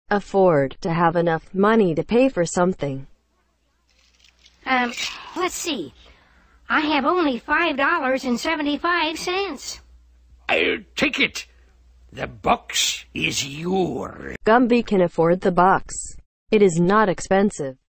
afford to have enough money to pay for something. Let's see. I have only $5.75. I'll take it. The box is yours. Gumby can afford the box. It is not expensive.